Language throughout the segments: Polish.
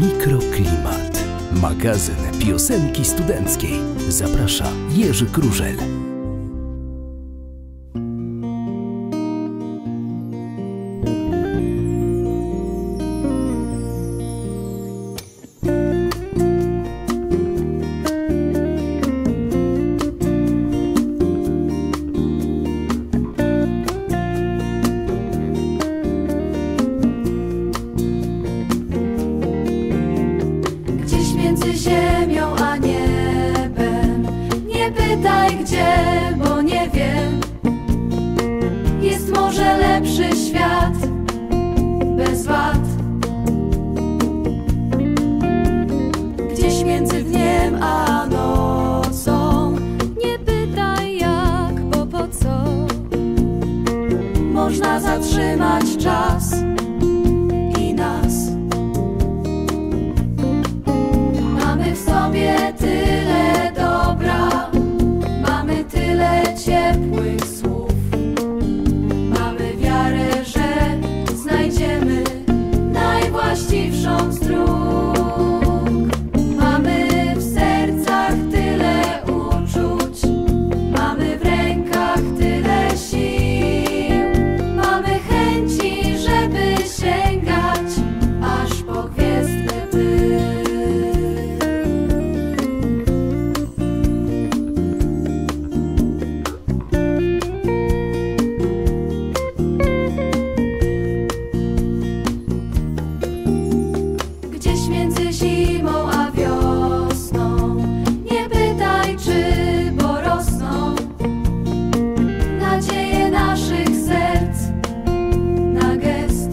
Mikroklimat. Magazyn piosenki studenckiej. Zaprasza Jerzy Krużel. Między ziemią a niebem, nie pytaj gdzie, bo nie wiem. Jest może lepszy świat, bez wad. Gdzieś między dniem a nocą, nie pytaj jak, bo po co. Można zatrzymać czas i nas. Mamy w sobie tyle dobra, mamy tyle ciepłych słów. Mamy wiarę, że znajdziemy najwłaściwszą z dróg. Mamy w sercach tyle uczuć, mamy w rękach tyle sił. Mamy chęci, żeby sięgać aż po gwiezdny pył. Gdzieś między zimą a wiosną, nie pytaj czy, bo rosną nadzieje naszych serc na gest.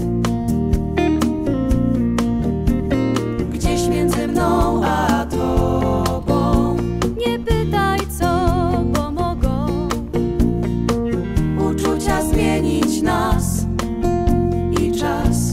Gdzieś między mną a tobą, nie pytaj co, bo mogą uczucia zmienić nas i czas.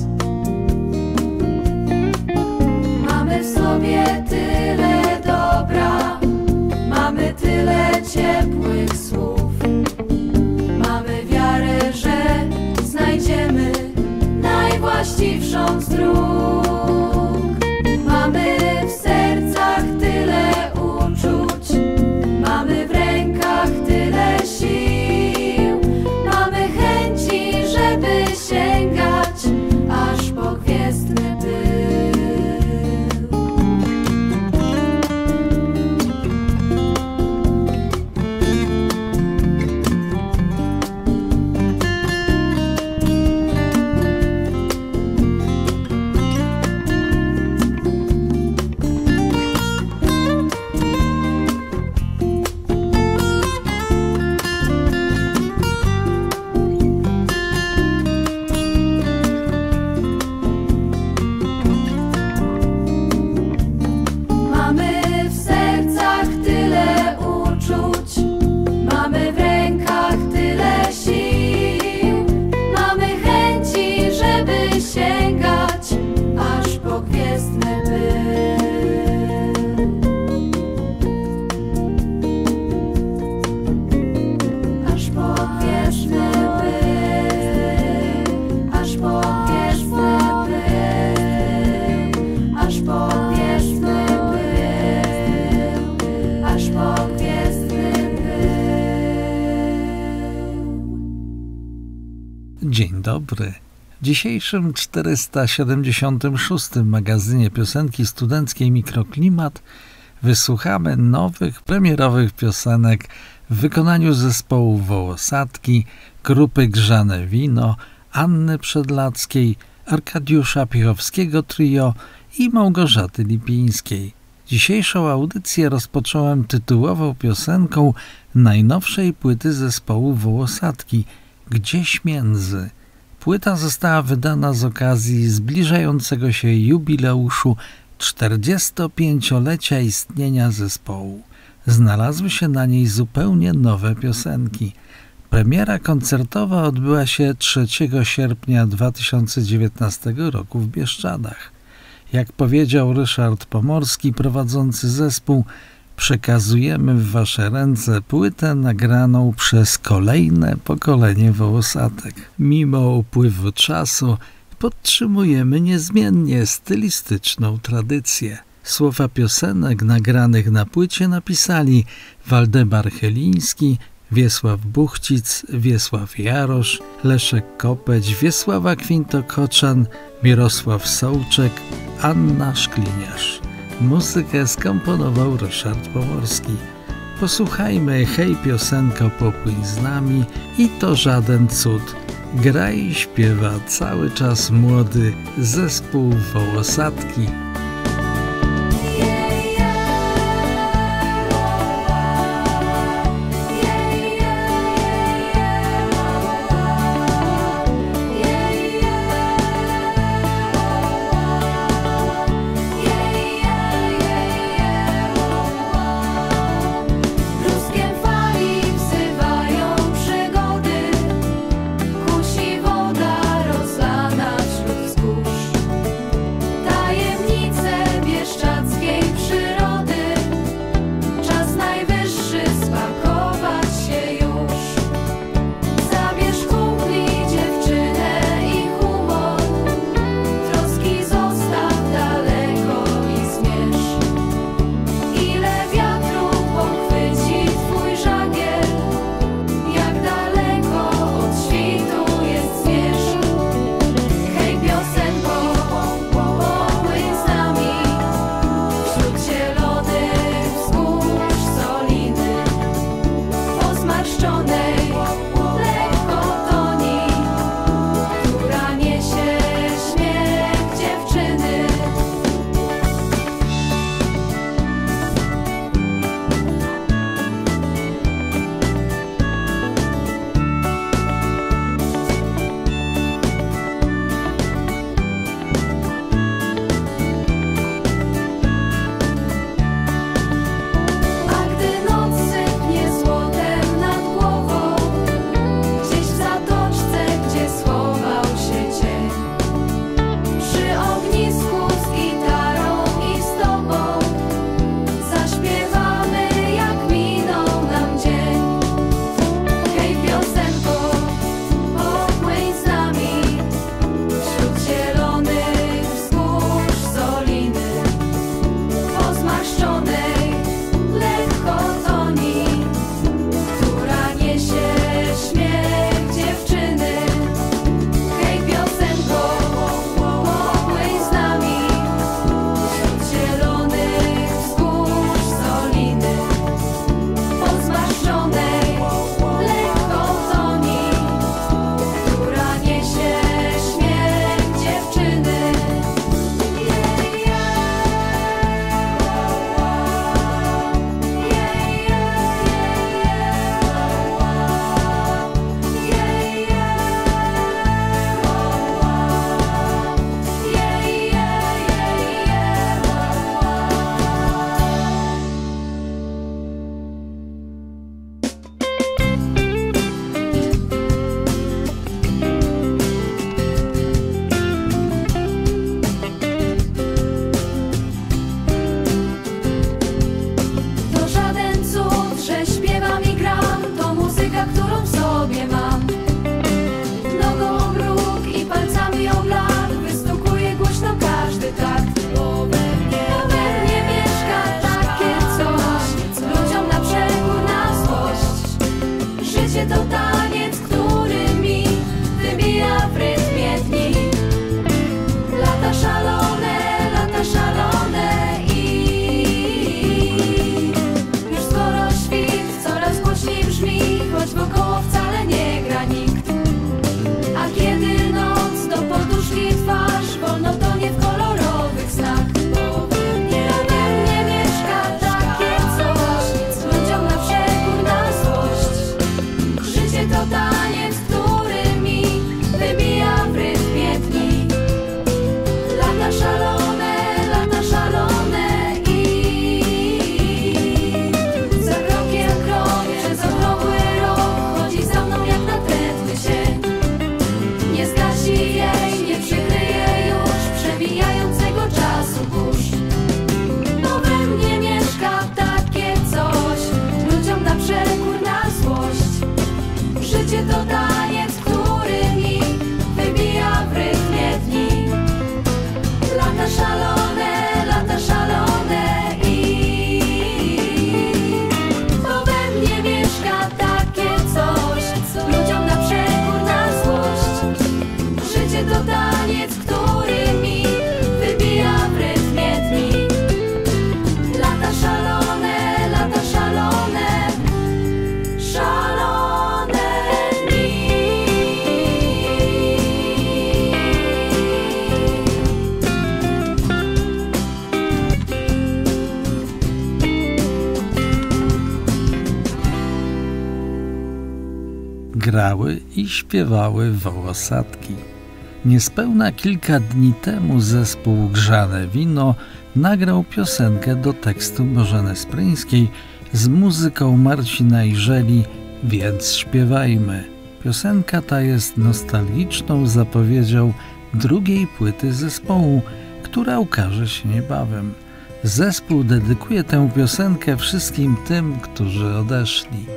Mamy w sobie tyle dobra, mamy tyle ciepłych słów. Mamy wiarę, że znajdziemy najwłaściwszą z dróg. Mamy w sercach tyle uczuć, mamy w rękach tyle sił. Mamy chęci, żeby sięgać aż po gwiezdny pył. Mamy w sercach tyle uczuć, mamy w rękach tyle sił. Mamy chęci, żeby sięgać aż po gwiezdny pył. Aż po gwiezdny pył, aż po gwiezdny pył, aż po gwiezdny pył, aż po gwiezdny pył. Dzień dobry. W dzisiejszym 476. magazynie piosenki studenckiej Mikroklimat wysłuchamy nowych, premierowych piosenek w wykonaniu zespołu Wołosatki, grupy Grzane Wino, Anny Przedlackiej, Arkadiusza Piechowskiego Trio i Małgorzaty Lipińskiej. Dzisiejszą audycję rozpocząłem tytułową piosenką najnowszej płyty zespołu Wołosatki Gdzieś między. Płyta została wydana z okazji zbliżającego się jubileuszu 45-lecia istnienia zespołu. Znalazły się na niej zupełnie nowe piosenki. Premiera koncertowa odbyła się 3 sierpnia 2019 roku w Bieszczadach. Jak powiedział Ryszard Pomorski, prowadzący zespół, przekazujemy w wasze ręce płytę nagraną przez kolejne pokolenie Wołosatek. Mimo upływu czasu podtrzymujemy niezmiennie stylistyczną tradycję. Słowa piosenek nagranych na płycie napisali Waldemar Chyliński, Wiesław Buchcic, Wiesław Jarosz, Leszek Kopeć, Wiesława Kwintokoczan, Mirosław Sołczek, Anna Szkliniarz. Muzykę skomponował Ryszard Pomorski. Posłuchajmy Hej piosenko, popłyń z nami i To żaden cud. Gra i śpiewa cały czas młody zespół Wołosatki. Życie to taniec, który mi wybija w rytmie dni. grały i śpiewały wołosadki. Niespełna kilka dni temu zespół Grzane Wino nagrał piosenkę do tekstu Bożeny Spryńskiej z muzyką Marcina Iżeli, więc śpiewajmy. Piosenka ta jest nostalgiczną zapowiedzią drugiej płyty zespołu, która ukaże się niebawem. Zespół dedykuje tę piosenkę wszystkim tym, którzy odeszli.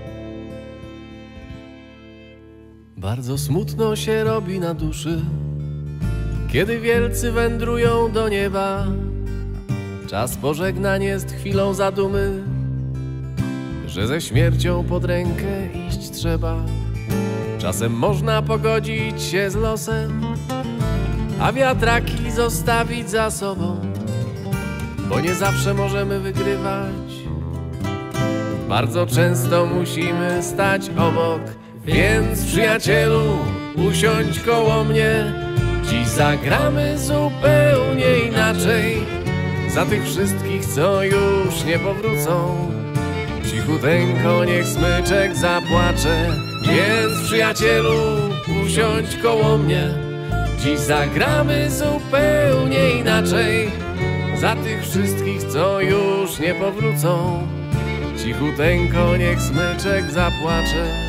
Bardzo smutno się robi na duszy, kiedy wielcy wędrują do nieba. Czas pożegnań jest chwilą zadumy, że ze śmiercią pod rękę iść trzeba. Czasem można pogodzić się z losem, a wiatraki zostawić za sobą, bo nie zawsze możemy wygrywać. Bardzo często musimy stać obok, więc przyjacielu, usiądź koło mnie. Dziś zagramy zupełnie inaczej, za tych wszystkich, co już nie powrócą. Cichuteńko niech smyczek zapłacze, więc przyjacielu, usiądź koło mnie. Dziś zagramy zupełnie inaczej, za tych wszystkich, co już nie powrócą. Cichuteńko niech smyczek zapłacze.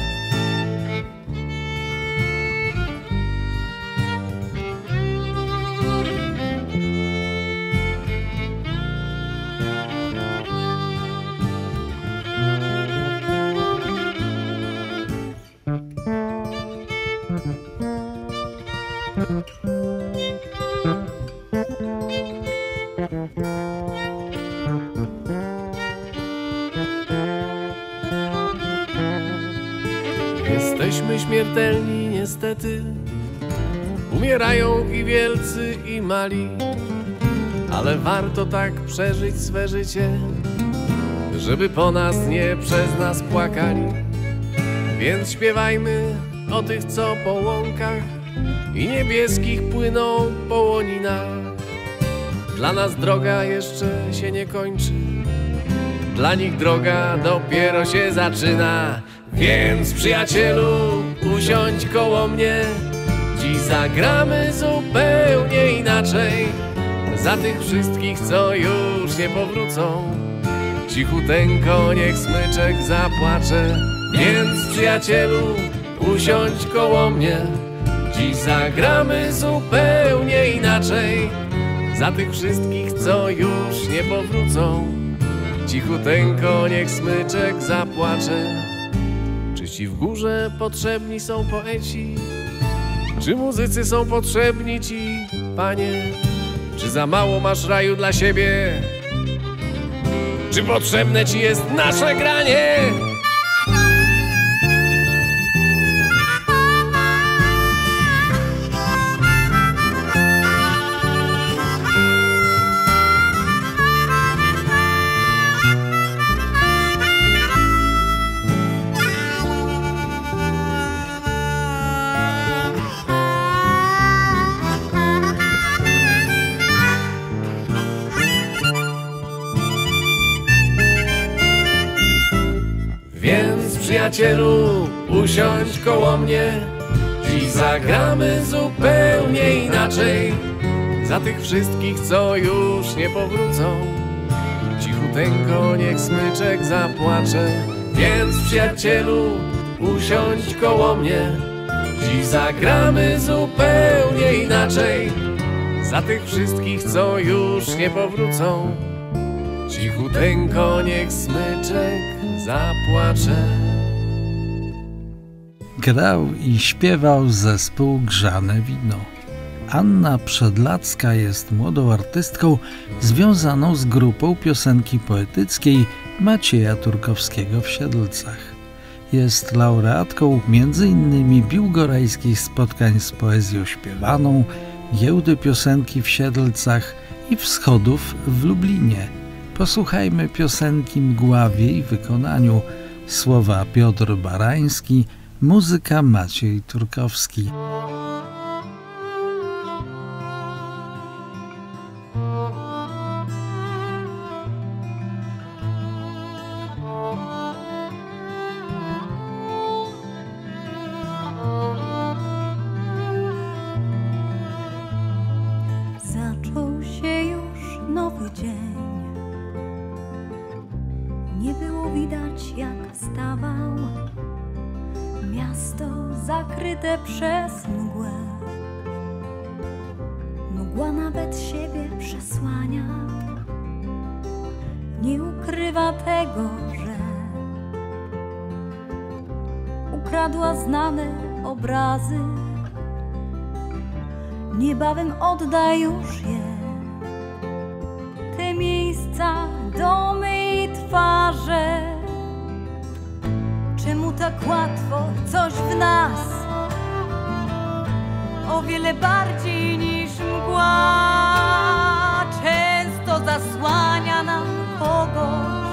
Jesteśmy śmiertelni niestety, umierają i wielcy i mali, ale warto tak przeżyć swe życie, żeby po nas nie przez nas płakali. Więc śpiewajmy o tych, co po łąkach i niebieskich płyną po łoninach. Dla nas droga jeszcze się nie kończy, dla nich droga dopiero się zaczyna. Więc przyjacielu, usiądź koło mnie. Dziś zagramy zupełnie inaczej, za tych wszystkich, co już nie powrócą. Cichuteńko niech smyczek zapłacze, więc przyjacielu, usiądź koło mnie. Dziś zagramy zupełnie inaczej, za tych wszystkich, co już nie powrócą. Cichuteńko niech smyczek zapłacze. Czy ci w górze potrzebni są poeci? Czy muzycy są potrzebni ci, Panie? Czy za mało masz raju dla siebie? Czy potrzebne ci jest nasze granie? Więc przyjacielu, usiądź koło mnie. Dziś zagramy zupełnie inaczej, za tych wszystkich, co już nie powrócą. Cichuteńko niech smyczek zapłacze, więc przyjacielu, usiądź koło mnie. Dziś zagramy zupełnie inaczej, za tych wszystkich, co już nie powrócą. Cichuteńko niech smyczek zapłacze. Grał i śpiewał zespół Grzane Wino. Anna Przedlacka jest młodą artystką związaną z grupą piosenki poetyckiej Macieja Turkowskiego w Siedlcach. Jest laureatką m.in. biłgorajskich spotkań z poezją śpiewaną, giełdy piosenki w Siedlcach i wschodów w Lublinie. Posłuchajmy piosenki Mgła w jej wykonaniu. Słowa Piotr Barański, muzyka Maciej Turkowski. nowy dzień. Nie było widać, jak wstawał, miasto zakryte przez mgłę. Mgła nawet siebie przesłania, nie ukrywa tego, że ukradła znane obrazy. Niebawem odda już je, te miejsca, domy i twarze. Czemu tak łatwo coś w nas, o wiele bardziej niż mgła, często zasłania nam kogoś,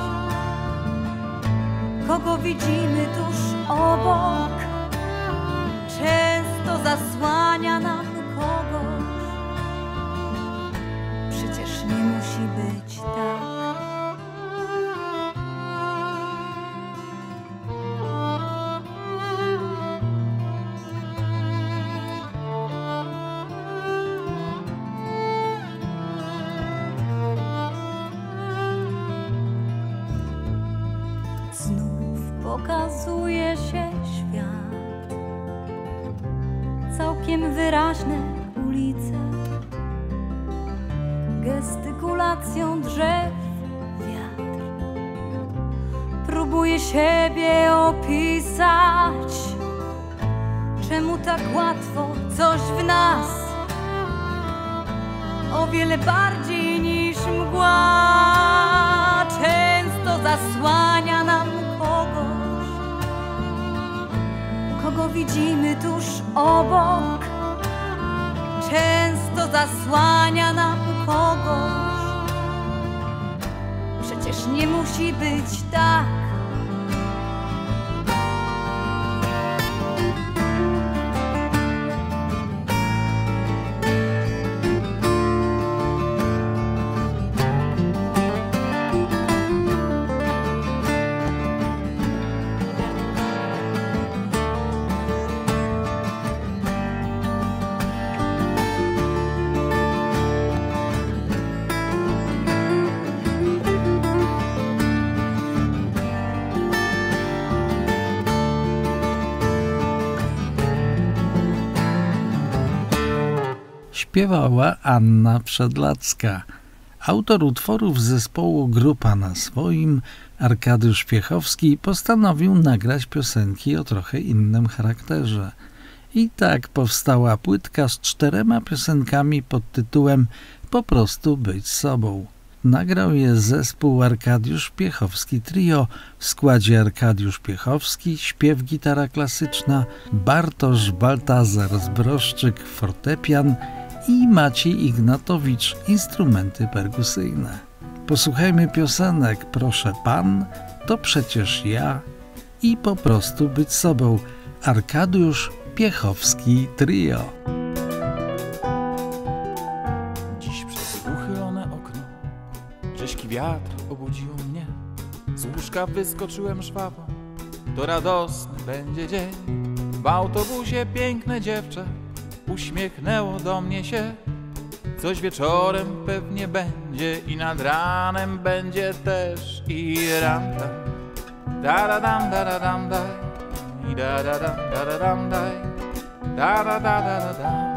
kogo widzimy tuż obok. Często zasłania nam kogoś, przecież nie musi być tak. Znów pokazuje się świat, całkiem wyraźne ulice, gestykulacją drzew wiatr próbuje siebie opisać. Czemu tak łatwo coś w nas, o wiele bardziej niż mgła, często zasłania nam kogoś, kogo widzimy tuż obok. Często zasłania nam kogoś, przecież nie musi być tak. Śpiewała Anna Przedlacka. Autor utworów zespołu Grupa na swoim, Arkadiusz Piechowski, postanowił nagrać piosenki o trochę innym charakterze. I tak powstała płytka z 4 piosenkami pod tytułem Po prostu być sobą. Nagrał je zespół Arkadiusz Piechowski Trio w składzie Arkadiusz Piechowski, śpiew, gitara klasyczna, Bartosz Baltazar-Zbroszczyk, fortepian i Maciej Ignatowicz, instrumenty perkusyjne. Posłuchajmy piosenek Proszę Pan, To przecież ja i Po prostu być sobą. Arkadiusz Piechowski Trio. Dziś przez uchylone okno rzeźki wiatr obudził mnie. Z łóżka wyskoczyłem żwawo, to radosny będzie dzień. W autobusie piękne dziewczę uśmiechnęło do mnie się. Coś wieczorem pewnie będzie i nad ranem będzie też i randa. Da-da-dam, da-da-dam, daj, i da-da-dam, da-da-dam, daj, da-da-da-da-da-dam,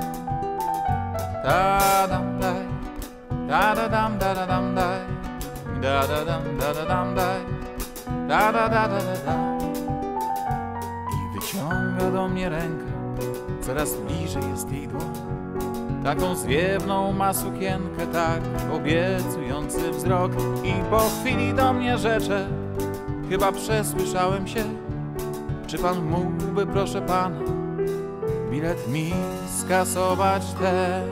da-dam, daj, da-da-dam, da-da-dam, daj, i da-da-dam, da-da-dam, daj, da-da-da-da-da-dam. I wyciąga do mnie rękę, coraz bliżej jest jej dłoń. Taką zwiewną ma sukienkę, tak obiecujący wzrok. I po chwili do mnie rzecze, chyba przesłyszałem się. Czy pan mógłby, proszę pana, bilet mi skasować ten?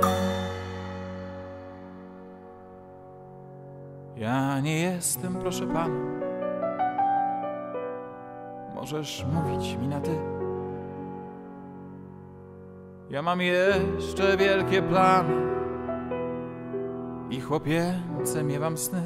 Ja nie jestem, proszę pana, możesz mówić mi na ty. Ja mam jeszcze wielkie plany i chłopięce miewam sny.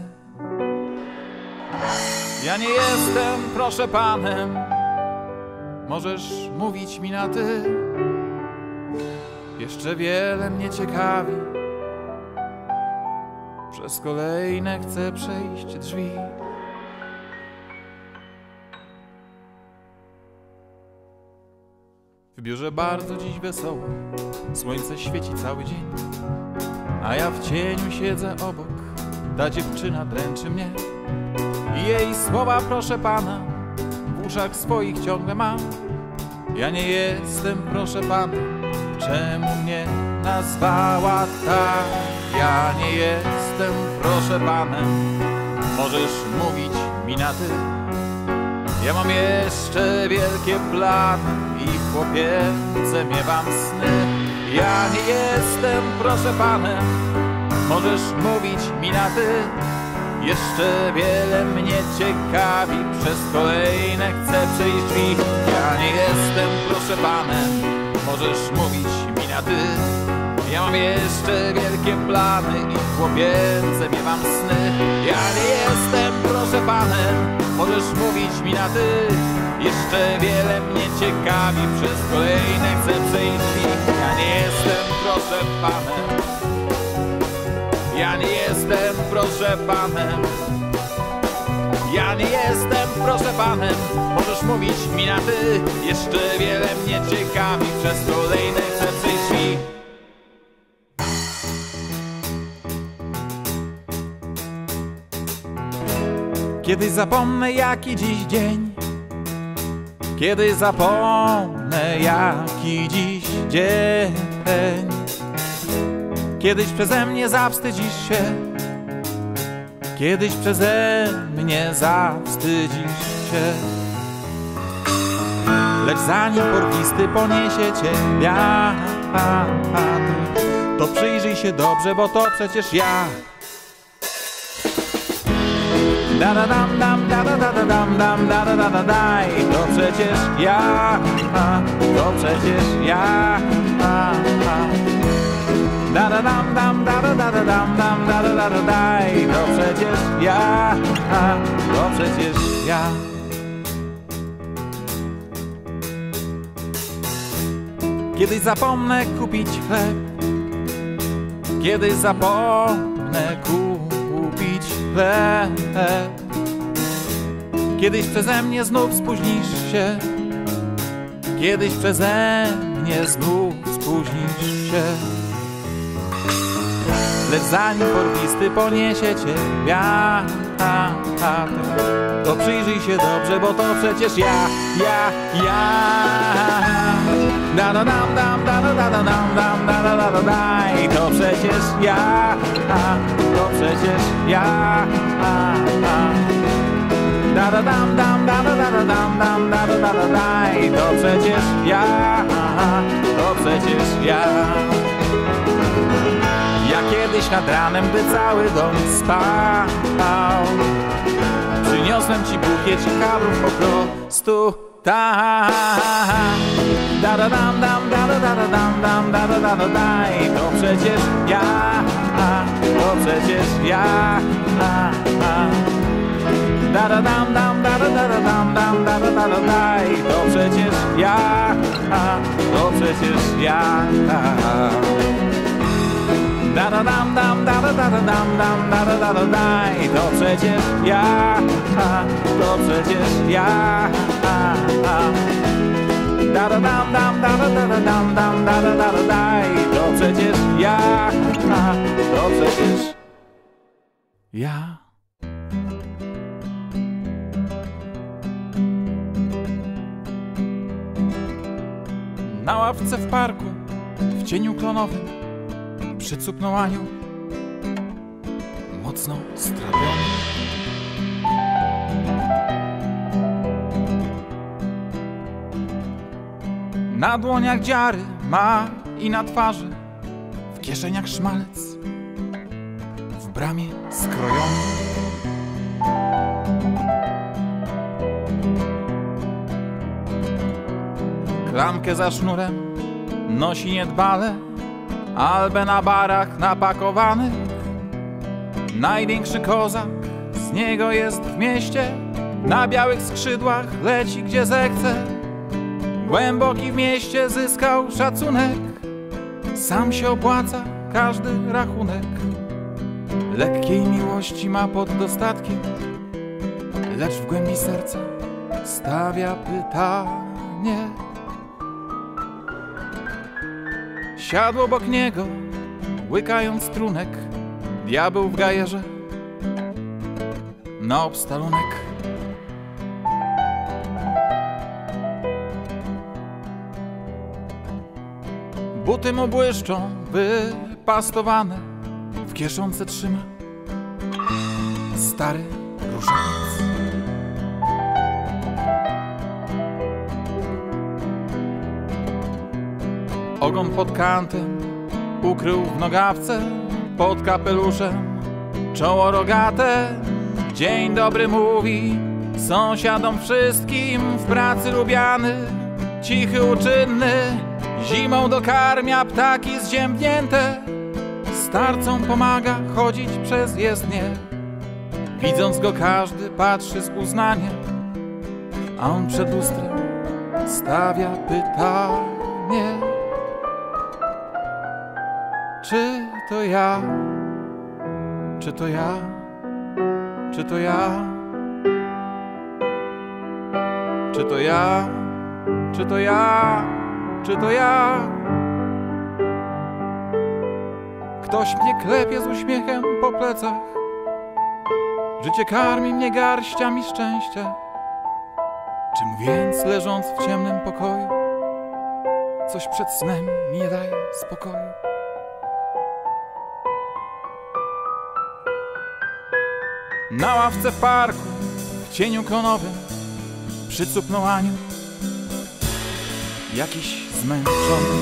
Ja nie jestem, proszę panem, możesz mówić mi na ty. Jeszcze wiele mnie ciekawi, przez kolejne chcę przejść drzwi. W biurze bardzo dziś wesoło, słońce świeci cały dzień, a ja w cieniu siedzę obok, ta dziewczyna dręczy mnie. I jej słowa, proszę pana, w uszach swoich ciągle mam. Ja nie jestem, proszę pana, czemu mnie nazwała tak? Ja nie jestem, proszę panem, możesz mówić mi na ty. Ja mam jeszcze wielkie plany i w chłopięce miewam sny. Ja nie jestem, proszę panem, możesz mówić mi na ty. Jeszcze wiele mnie ciekawi, przez kolejne chcę przejść drzwi. Ja nie jestem, proszę panem, możesz mówić mi na ty. Ja mam jeszcze wielkie plany i chłopięce miewam sny. Ja nie jestem, proszę panem, możesz mówić mi na ty. Jeszcze wiele mnie ciekawi, przez kolejne chcę przejść drzwi. Ja nie jestem, proszę panem. Ja nie jestem, proszę panem. Ja nie jestem, proszę panem, możesz mówić mi na ty. Jeszcze wiele mnie ciekawi, przez kolejne chcę przejść drzwi. Kiedyś zapomnę, jaki dziś dzień. Kiedyś zapomnę, jaki dziś dzień. Kiedyś przeze mnie zawstydzisz się. Kiedyś przeze mnie zawstydzisz się. Lecz zanim porwisty poniesie cię wiatr, to przyjrzyj się dobrze, bo to przecież ja. Da da dam dam da da da da dam dam da da da da daj. To przecież ja, to przecież ja. Da da dam dam da da da da dam dam da da da da daj. To przecież ja, to przecież ja. Kiedyś zapomnę kupić chleb. Kiedyś zapomnę kupić chleb. Kiedyś przeze mnie znów spóźnisz się. Kiedyś przeze mnie znów spóźnisz się. Lecz zanim porwisty poniesie cię wiatr, to przyjrzyj się dobrze, bo to przecież ja. Da da dam dam da da da da dam dam da da da da daj. To przecież ja, to przecież ja. Da da dam dam da da da da dam dam da da da da daj. To przecież ja, to przecież ja. Ja kiedyś nad ranem, gdy cały dom spał, przyniosłem ci bukiet kabrów po prostu tak. Da da dam dam da da da da dam dam da da da da daj. To przecież ja, to przecież ja. Da da dam dam da da da da dam dam da da da da daj. To przecież ja, to przecież ja. Da da dam dam da da da da dam dam da da da da daj. To przecież ja, to przecież ja. Da da dam dam da da da da dam dam da da da da daj. To przecież ja, to przecież ja. Na ławce w parku, w cieniu klonowym, przycupnął anioł, mocno strawiony. Na dłoniach dziary ma i na twarzy, w kieszeniach szmalec, w bramie skrojony. Klamkę za sznurem nosi niedbale, albę na barach napakowanych. Największy kozak z niego jest w mieście, na białych skrzydłach leci gdzie zechce. Głęboki w mieście zyskał szacunek, sam się opłaca każdy rachunek. lekkiej miłości ma pod dostatkiem, lecz w głębi serca stawia pytanie. Siadł obok niego, łykając trunek, diabeł w gajerze na obstalunek. Buty mu błyszczą, wypastowane, w kieszonce trzyma stary różaniec. Ogon pod kantem ukrył w nogawce, pod kapeluszem czoło rogate. Dzień dobry mówi sąsiadom wszystkim, w pracy lubiany, cichy, uczynny. Zimą dokarmia ptaki zziębnięte, starcom pomaga chodzić przez jezdnię. Widząc go każdy patrzy z uznaniem, a on przed lustrem stawia pytanie. Czy to ja? Czy to ja? Czy to ja? Czy to ja? Czy to ja? Czy to ja? Ktoś mnie klepie z uśmiechem po plecach, życie karmi mnie garściami szczęścia. Czym więc leżąc w ciemnym pokoju, coś przed snem mi nie daje spokoju? Na ławce w parku, w cieniu klonowym, przycupnął anioł, jakiś zmęczony.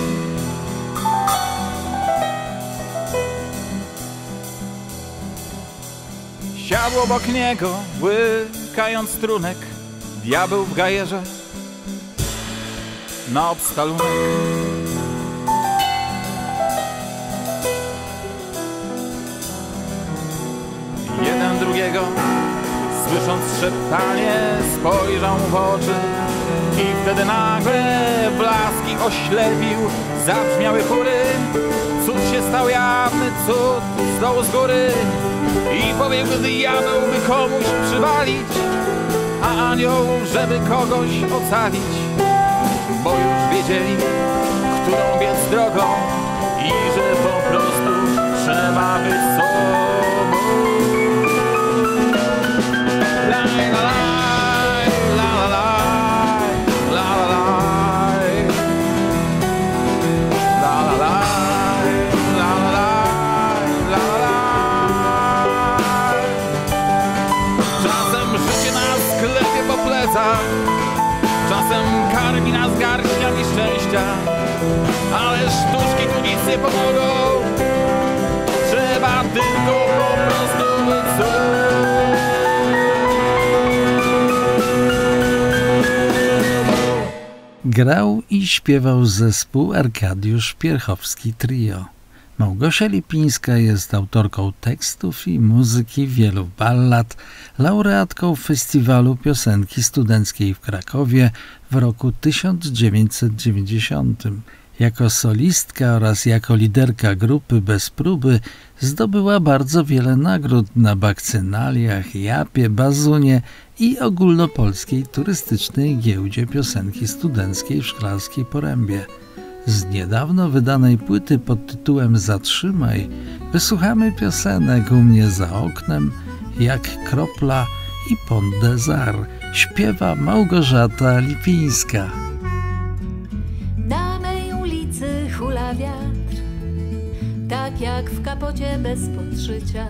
Siadł obok niego, łykając trunek, diabeł w gajerze na obstalunek. Jeden drugiego, słysząc szeptanie, spojrzał mu w oczy i wtedy nagle blaski oślepił, zabrzmiały chóry. Cud się stał jawny, cud z dołu, z góry. I pobiegł diabeł, by komuś przywalić, a anioł, żeby kogoś ocalić. Bo już wiedzieli, którą biec drogą i że po prostu trzeba być sobą. La la la, la la la, la la la, la la la, la la la, la la. Czasem życie nas klepie po plecach, czasem karmi nas garściami szczęścia, ale sztuczki tu nic nie pomogą, trzeba tylko po prostu być sobą. Grał i śpiewał zespół Arkadiusz Pierchowski Trio. Małgosia Lipińska jest autorką tekstów i muzyki wielu ballad, laureatką Festiwalu Piosenki Studenckiej w Krakowie w roku 1990. Jako solistka oraz jako liderka grupy Bez Próby zdobyła bardzo wiele nagród na Bakcynaliach, Japie, Bazunie i ogólnopolskiej turystycznej giełdzie piosenki studenckiej w Szklarskiej Porębie. Z niedawno wydanej płyty pod tytułem Zatrzymaj wysłuchamy piosenek U mnie za oknem, Jak kropla i Pont des Arts. Śpiewa Małgorzata Lipińska. Na mej ulicy hula wiatr, tak jak w kapocie bez podszycia.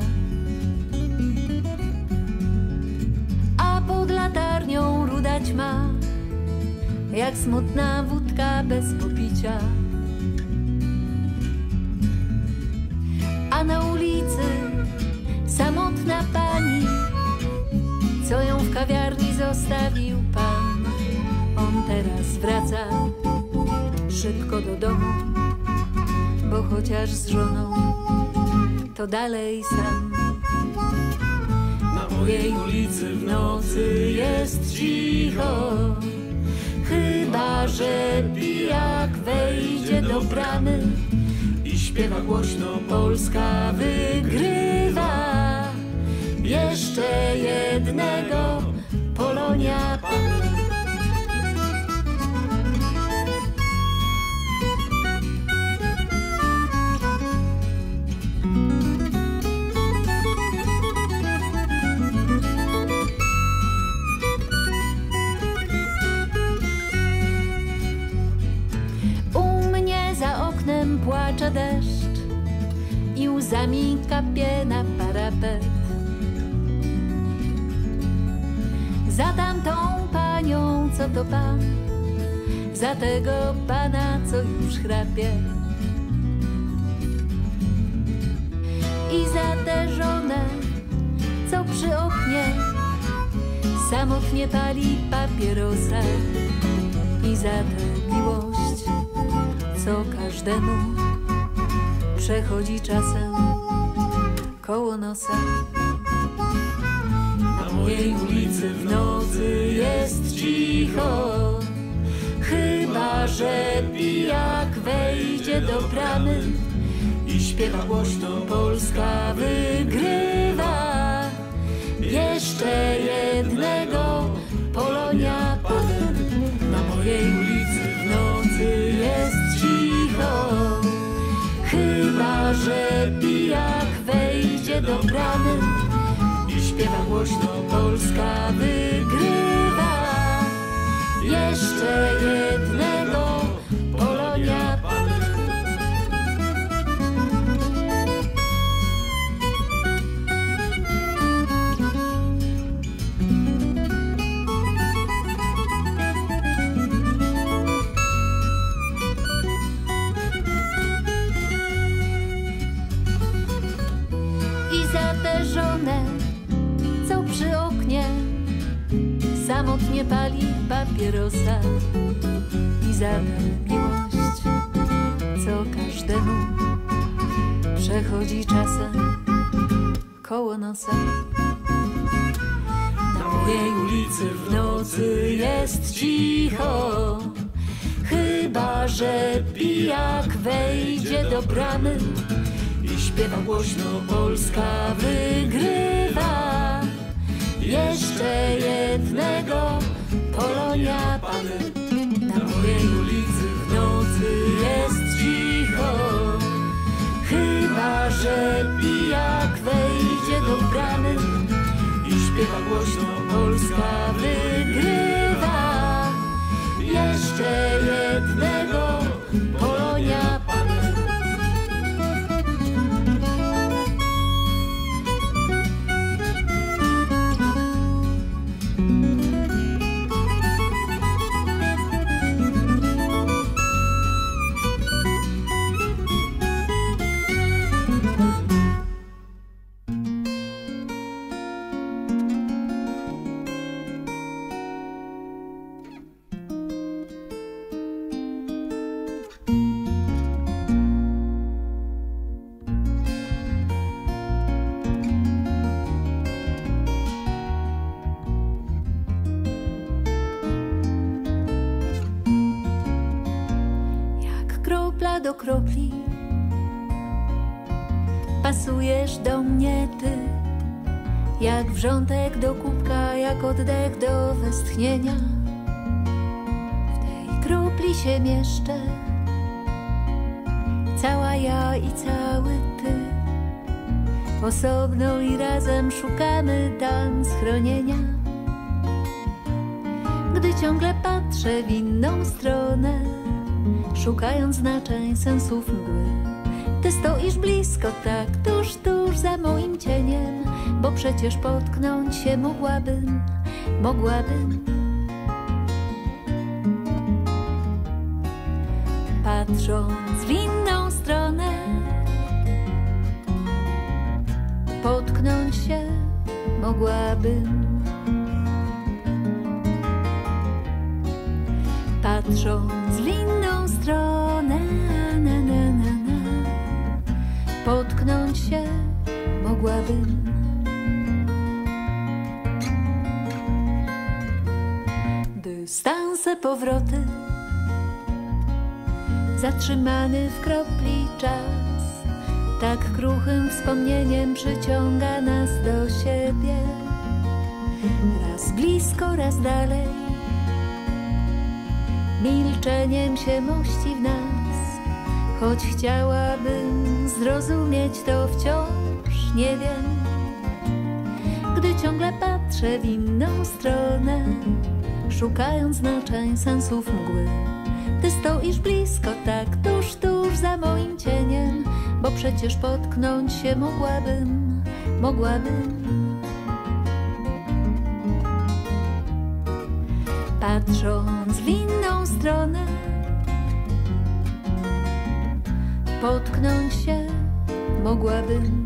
A pod latarnią ruda ćma, jak smutna wódka bez popicia. A na ulicy samotna pani, co ją w kawiarni zostawił pan. On teraz wraca szybko do domu, bo chociaż z żoną, to dalej sam. Na mojej ulicy w nocy jest cicho, chyba że pijak wejdzie do bramy i śpiewa śpiewa głośno, Polska wygrywa. Jeszcze jednego Polonia. U mnie za oknem płacze deszcz i łzami kapie na parapet. Za tamtą panią, co to pan, za tego pana, co już chrapie, i za tę żonę, co przy oknie samotnie pali papierosa, i za tę miłość, co każdemu przechodzi czasem koło nosa. Na mojej ulicy w nocy jest cicho, chyba że pijak wejdzie do bramy i śpiewa głośno, Polska wygrywa. Jeszcze jednego Polonia. Na mojej ulicy w nocy jest cicho, chyba że pijak wejdzie do bramy i śpiewa głośno, Polska wygrywa. Jeszcze jednego Polonia. I za tę żonę, co przy oknie samotnie pali papierosa, i za tę miłość, co każdemu przechodzi czasem koło nosa. Na mojej ulicy w nocy jest cicho, chyba że pijak wejdzie do bramy i śpiewa głośno, Polska wygrywa. Jeszcze jednego Polonia. Na mojej ulicy w nocy jest cicho, chyba że pijak wejdzie do bramy i śpiewa głośno, Polska wygrywa. Jeszcze jednego Polonia. Do kropli pasujesz do mnie ty, jak wrzątek do kubka, jak oddech do westchnienia. W tej kropli się mieszczę, cała ja i cały ty. Osobno i razem szukamy tam schronienia. Gdy ciągle patrzę w inną stronę, szukając znaczeń, sensów mgły, ty stoisz blisko, tak tuż, tuż za moim cieniem, bo przecież potknąć się mogłabym. Patrząc w inną stronę, potknąć się mogłabym. Patrząc w inną stronę, potknąć się mogłabym. Dystanse, powroty, zatrzymany w kropli czas. tak kruchym wspomnieniem przyciąga nas do siebie. Raz blisko, raz dalej, milczeniem się mości w nas. Choć chciałabym zrozumieć, to wciąż nie wiem, gdy ciągle patrzę w inną stronę, szukając znaczeń, sensów mgły. Ty stoisz blisko, tak tuż, tuż za moim cieniem, bo przecież potknąć się mogłabym. Patrząc w inną stronę, potknąć się mogłabym.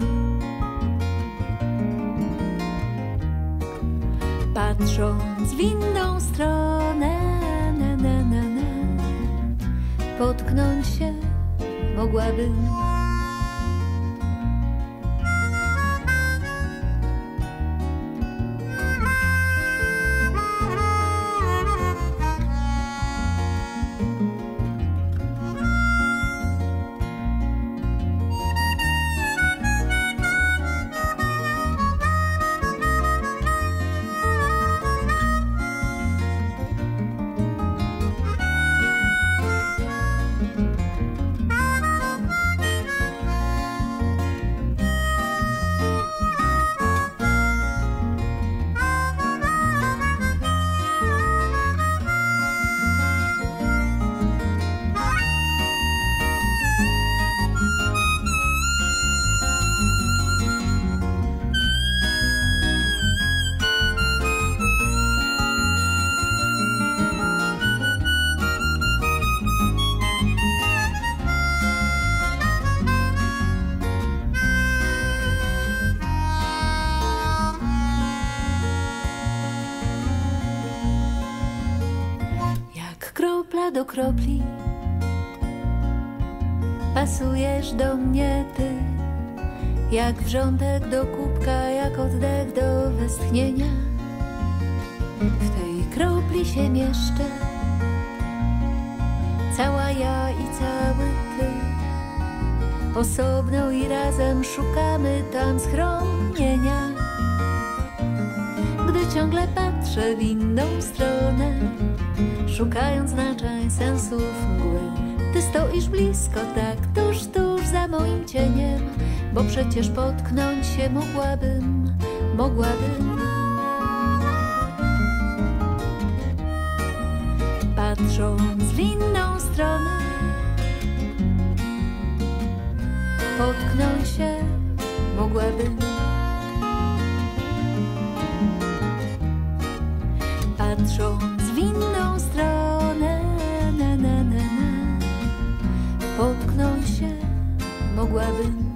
Patrząc w inną stronę, potknąć się mogłabym. Do kropli pasujesz do mnie ty, jak wrzątek do kubka, jak oddech do westchnienia. W tej kropli się mieszczę, cała ja i cały ty. Osobno i razem szukamy tam schronienia. Gdy ciągle patrzę w inną stronę, szukając znaczeń, sensów mgły. Ty stoisz blisko, tak tuż, tuż za moim cieniem, bo przecież potknąć się mogłabym. Patrząc w inną stronę, potknąć się mogłabym. Patrząc w inną stronę, potknąć się mogłabym.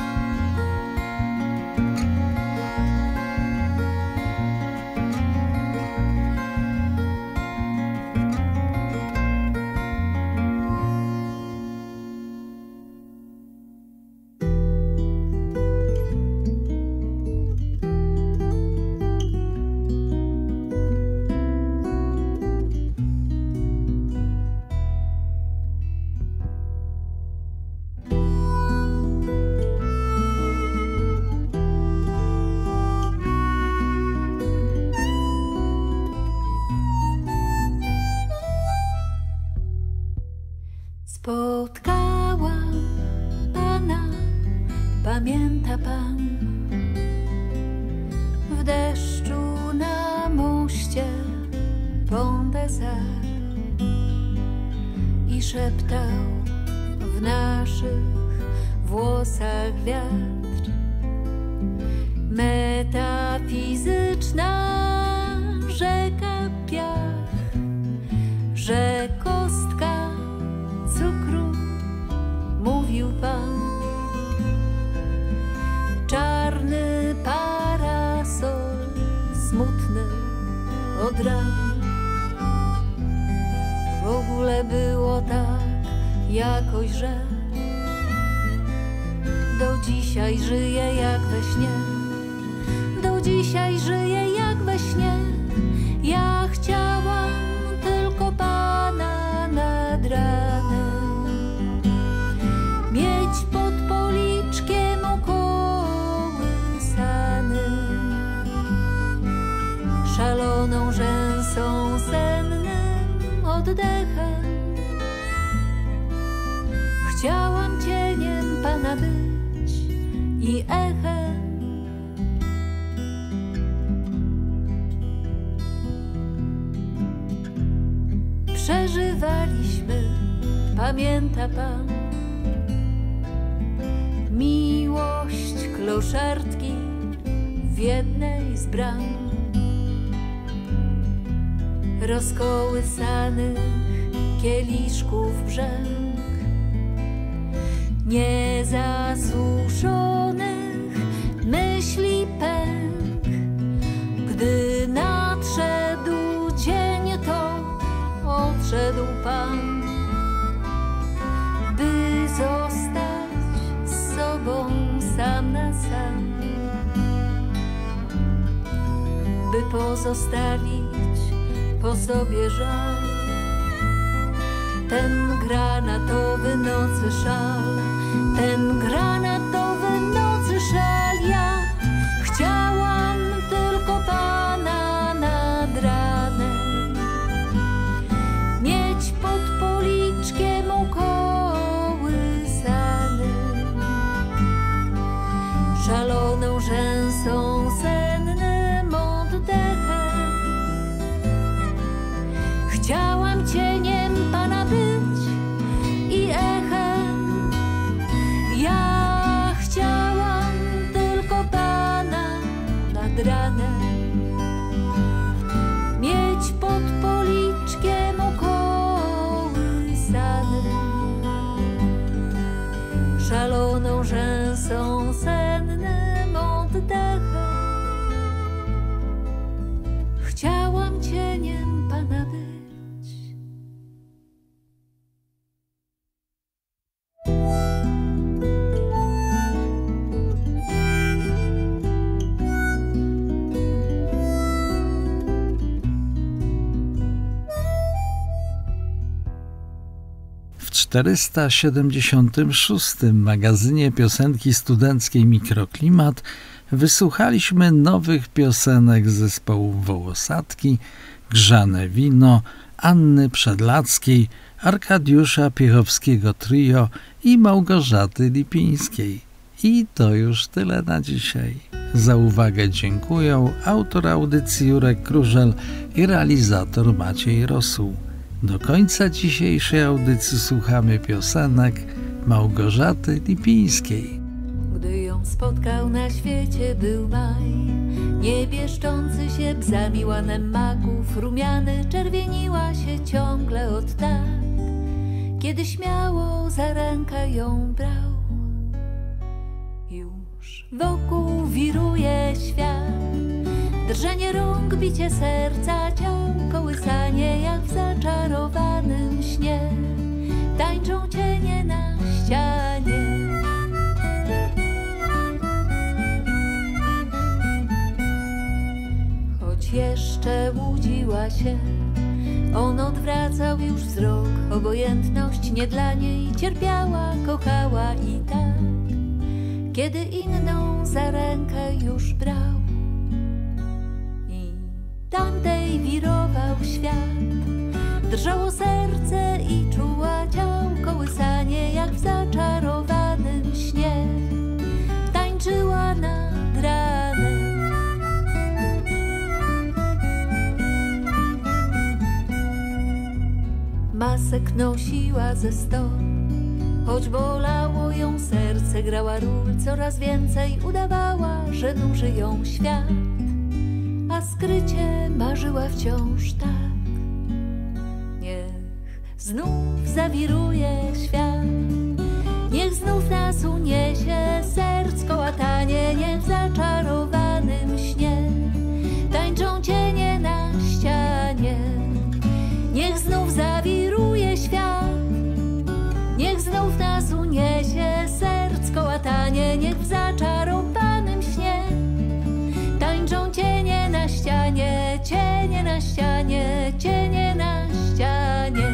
Spotkałam Pana, pamięta Pan, w deszczu na moście Pont des Arts i szeptał w naszych włosach wiatr. Metafizyczna rzeka piach, że kostka cukru, mówił Pan. Czarny parasol, smutny od ran. W ogóle było tak jakoś, że do dzisiaj żyję jak we śnie. Do dzisiaj żyję jak we śnie. Ja chciałam tylko Pana nad ranem, mieć pod policzkiem szaloną rzęsą, sennym oddechem. Chciałam cieniem Pana być i echem. Przeżywaliśmy, pamięta Pan, miłość kloszardki w jednej z bram, rozkołysanych kieliszków brzęk, niezasuszonych myśli pęk. Gdy nadszedł dzień, to odszedł Pan, by zostać z sobą sam na sam, by pozostawić po sobie żal. Ten granatowy nocy szal, ten granatowy nocy szal. Ja chciałam tylko Pana nad ranem, mieć pod policzkiem ukołysany, szaloną rzęsą, sennym oddechem. Chciałam cieniem Pana być i echem. Ja chciałam tylko Pana nad ranem, mieć pod policzkiem ukołysany, szaloną rzęsą, sennym oddechem. Chciałam cieniem Pana być. W 476. magazynie piosenki studenckiej Mikroklimat wysłuchaliśmy nowych piosenek zespołów Wołosatki, Grzane Wino, Anny Przedlackiej, Arkadiusza Piechowskiego Trio i Małgorzaty Lipińskiej. I to już tyle na dzisiaj. Za uwagę dziękuję autor audycji Jurek Krużel i realizator Maciej Rosół. Do końca dzisiejszej audycji słuchamy piosenek Małgorzaty Lipińskiej. Gdy ją spotkał na świecie był maj, niebieszczący się bzami łanem maków, rumiany czerwieniła się ciągle od tak, kiedy śmiało za rękę ją brał. Już wokół wiruje świat, drżenie rąk, bicie serca, ciał, kołysanie jak w zaczarowanym śnie. Tańczą cienie na ścianie. Choć jeszcze łudziła się, on odwracał już wzrok. Obojętność nie dla niej, cierpiała, kochała i tak, kiedy inną za rękę już brał. Tamtej wirował świat, drżało serce i czuła ciał, kołysanie jak w zaczarowanym śnie. Tańczyła nad ranem. Masek nosiła ze 100, choć bolało ją serce, grała ról coraz więcej, udawała, że nuży ją świat, a skrycie marzyła wciąż tak. Niech znów zawiruje świat, niech znów nas uniesie serc kołatanie, niech w zaczarowanym śnie tańczą cienie na ścianie. Niech znów zawiruje świat, niech znów nas uniesie serc kołatanie, niech w zaczarowanym śnie tańczą cienie na ścianie, cienie na ścianie, cienie na ścianie.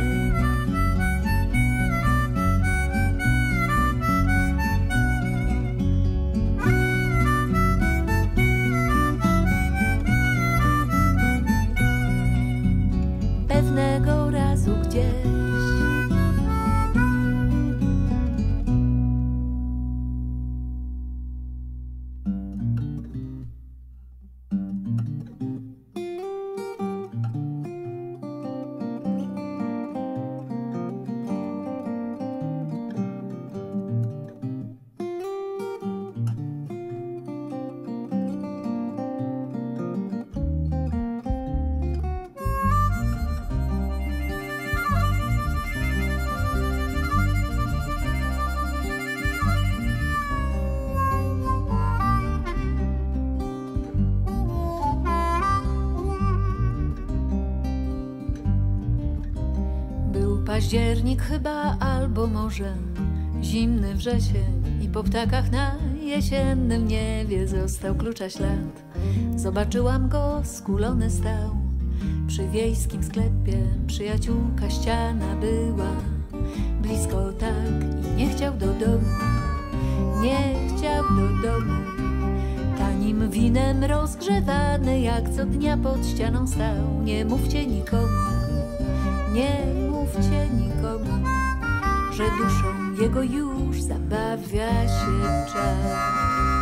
Październik chyba, albo może zimny wrzesień i po ptakach na jesiennym niebie został klucza ślad. Zobaczyłam go, skulony stał przy wiejskim sklepie. Przyjaciółka ściana była blisko tak i nie chciał do domu, nie chciał do domu. Tanim winem rozgrzewany jak co dnia pod ścianą stał. Nie mówcie nikomu, nie mówcie nikomu, że duszą jego już zabawia się czas.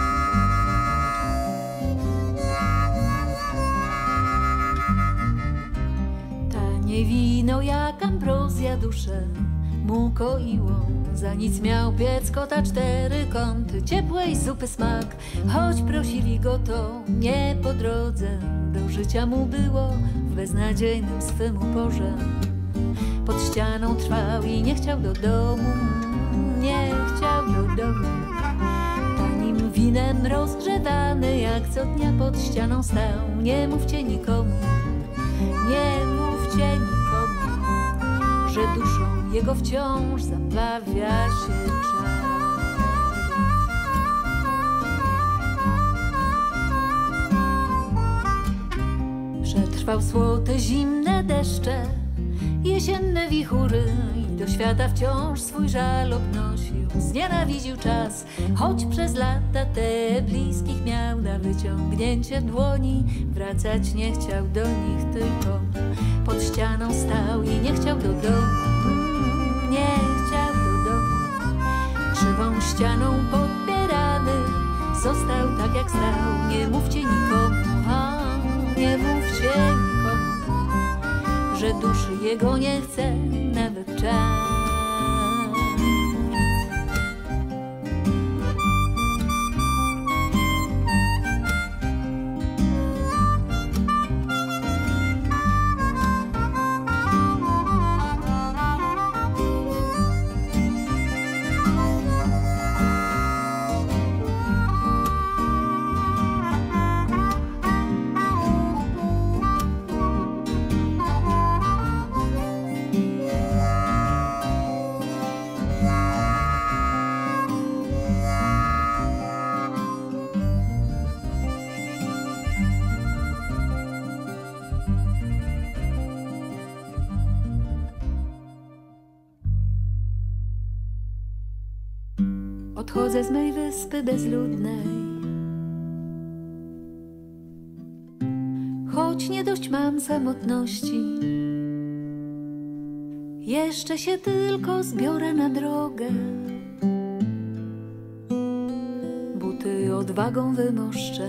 Tanie wino jak ambrozja duszę mu koiło. Za nic miał piec kota 4 kąty, ciepłej zupy smak. Choć prosili go, to nie po drodze. Do życia mu było w beznadziejnym swym uporze. Pod ścianą trwał i nie chciał do domu, nie chciał do domu. Tanim winem rozgrzewany jak co dnia pod ścianą stał. Nie mówcie nikomu, nie mówcie nikomu, że duszą jego wciąż zabawia się czas. Przetrwał słote, zimne deszcze, jesienne wichury i do świata wciąż swój żal obnosił. Znienawidził czas, choć przez lata te bliskich miał na wyciągnięcie dłoni. Wracać nie chciał do nich, tylko pod ścianą stał i nie chciał do domu, nie chciał do domu. Krzywą ścianą podpierany został tak jak stał. Nie mówcie nikomu, nie mówcie nikomu, że duszy jego nie chce nawet czas. Odchodzę z mej wyspy bezludnej, choć nie dość mam samotności. Jeszcze się tylko zbiorę na drogę, buty odwagą wymoszczę.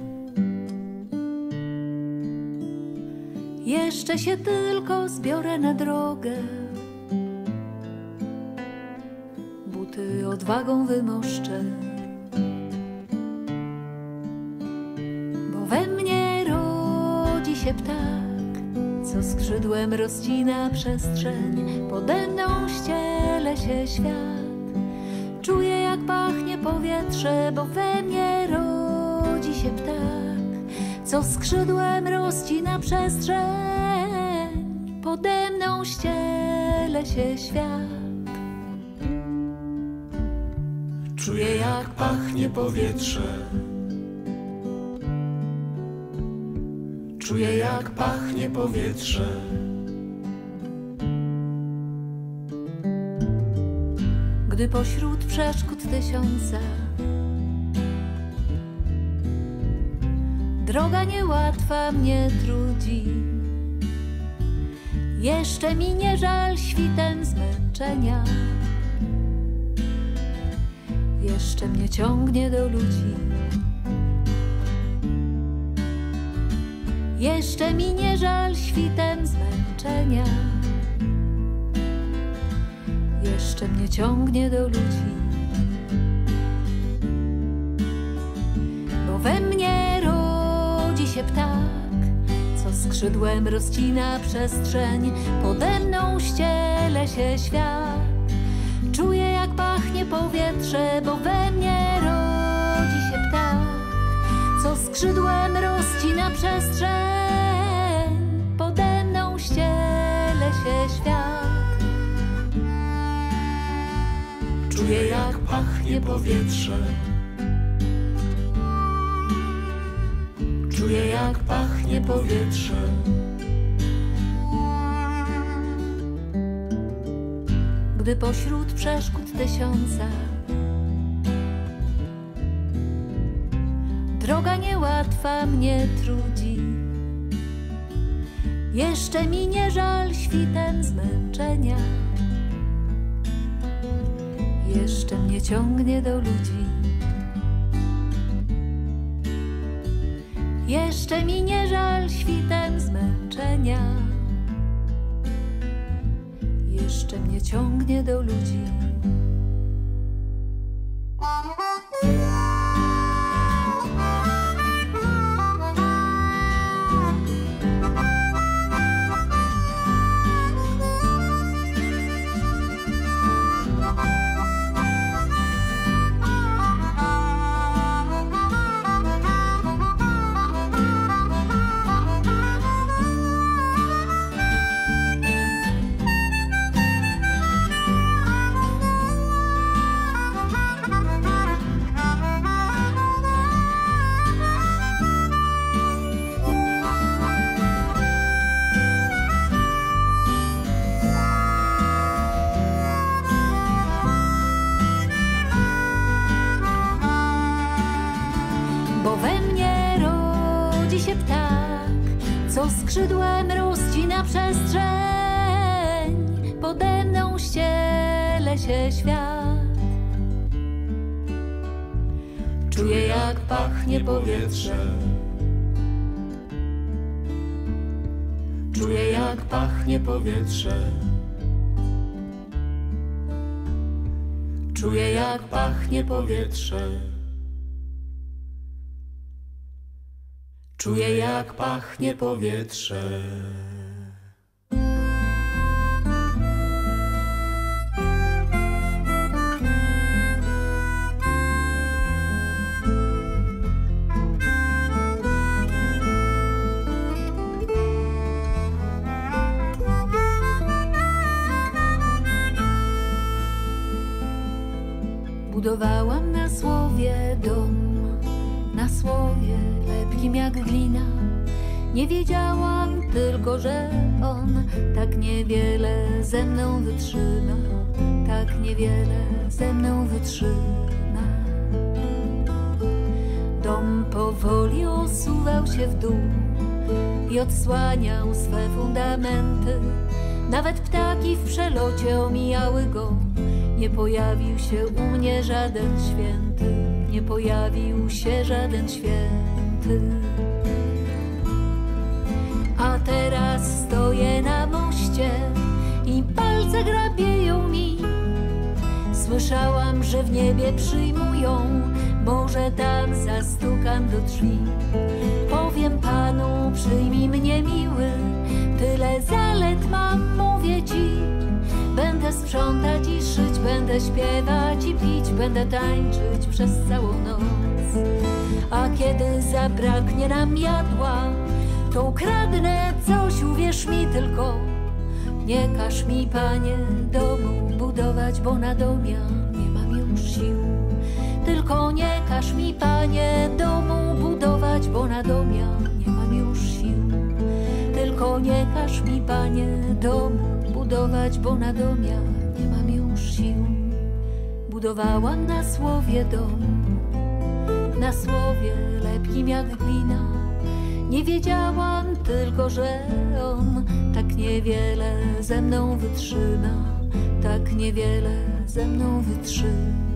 Jeszcze się tylko zbiorę na drogę, buty odwagą wymoszczę. Bo we mnie rodzi się ptak, co skrzydłem rozcina przestrzeń. Pode mną ściele się świat, czuję jak pachnie powietrze. Bo we mnie rodzi się ptak, co skrzydłem rozcina przestrzeń. Pode mną ściele się świat. Czuję jak pachnie powietrze. Czuję jak pachnie powietrze. Gdy pośród przeszkód tysiąca droga niełatwa mnie trudzi, jeszcze mi nie żal świtem zmęczenia. Jeszcze mnie ciągnie do ludzi, jeszcze mi nie żal świtem zmęczenia. Jeszcze mnie ciągnie do ludzi, bo we mnie rodzi się ptak, co skrzydłem rozcina przestrzeń. Pode mną ściele się świat, czuję jak pachnie powietrze. Bo we mnie rodzi się ptak, co skrzydłem rozcina przestrzeń. Pode mną ściele się świat, pachnie powietrze. Czuję, jak pachnie powietrze. Gdy pośród przeszkód tysiąca droga niełatwa mnie trudzi, jeszcze mi nie żal świtem zmęczenia, jeszcze mnie ciągnie do ludzi. Jeszcze mi nie żal świtem zmęczenia, jeszcze mnie ciągnie do ludzi. Bo we mnie rodzi się ptak, co skrzydłem rozcina przestrzeń. Pode mną ściele się świat. Czuję, jak pachnie powietrze. Czuję, jak pachnie powietrze. Czuję, jak pachnie powietrze. Czuję, jak pachnie powietrze. Budowałam na słowie dom, na słowie lepkim jak glina. Nie wiedziałam tylko, że on tak niewiele ze mną wytrzyma, tak niewiele ze mną wytrzyma. Dom powoli osuwał się w dół i odsłaniał swe fundamenty. Nawet ptaki w przelocie omijały go. Nie pojawił się u mnie żaden święty, nie pojawił się żaden święty. A teraz stoję na moście i palce grabieją mi. Słyszałam, że w niebie przyjmują, może tam zastukam do drzwi. Powiem Panu, przyjmij mnie miły, tyle zalet mam, mówię Ci. Będę sprzątać i szyć, będę śpiewać i pić, będę tańczyć przez całą noc. A kiedy zabraknie nam jadła, to ukradnę coś, uwierz mi tylko. Nie każ mi, Panie, domu budować, bo na domian nie mam już sił. Tylko nie każ mi, Panie, domu budować, bo na domian nie mam już sił. Tylko nie każ mi, Panie, domu budować, bo na domian nie mam już sił. Budowałam na słowie dom, na słowie lepkim jak glina. Nie wiedziałam tylko, że on tak niewiele ze mną wytrzyma, tak niewiele ze mną wytrzyma.